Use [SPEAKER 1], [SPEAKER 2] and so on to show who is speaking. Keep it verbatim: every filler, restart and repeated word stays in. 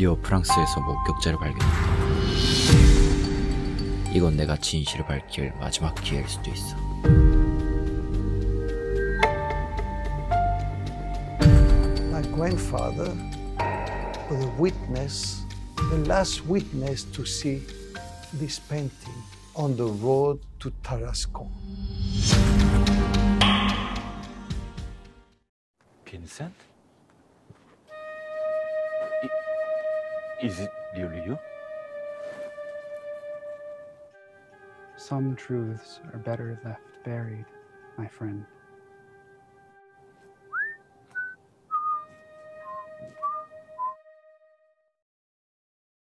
[SPEAKER 1] 드디어 프랑스에서 목격자를 발견했다. 이건 내가 진실을 밝힐 마지막 기회일 수도 있어.
[SPEAKER 2] My grandfather was a witness, the last witness to see this painting on the road to Tarascon.
[SPEAKER 3] Vincent? I, is it really you?
[SPEAKER 4] Some truths are better left buried, my friend.